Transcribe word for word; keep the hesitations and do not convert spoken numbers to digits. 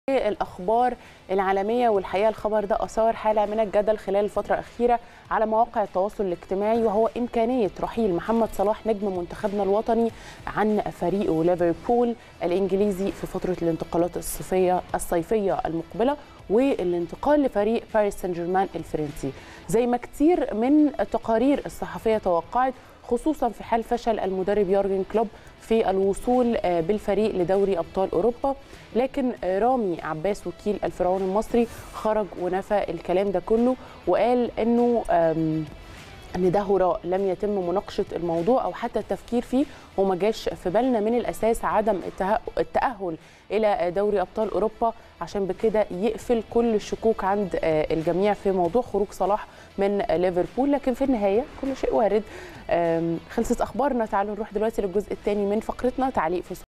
الأخبار العالمية، والحقيقة الخبر ده أثار حالة من الجدل خلال الفترة الأخيرة على مواقع التواصل الاجتماعي، وهو إمكانية رحيل محمد صلاح نجم منتخبنا الوطني عن فريقه ليفربول الإنجليزي في فترة الانتقالات الصيفية الصيفية المقبلة، والانتقال لفريق باريس سان جيرمان الفرنسي زي ما كتير من التقارير الصحفية توقعت، خصوصا في حال فشل المدرب يورجن كلوب في الوصول بالفريق لدوري أبطال أوروبا. لكن رامي عباس وكيل الفرعون المصري خرج ونفى الكلام ده كله، وقال انه ان ده هراء، لم يتم مناقشه الموضوع او حتى التفكير فيه، وما جاش في بالنا من الاساس عدم التاهل الى دوري ابطال اوروبا، عشان بكده يقفل كل الشكوك عند الجميع في موضوع خروج صلاح من ليفربول. لكن في النهايه كل شيء وارد. خلصت اخبارنا، تعالوا نروح دلوقتي للجزء الثاني من فقرتنا، تعليق في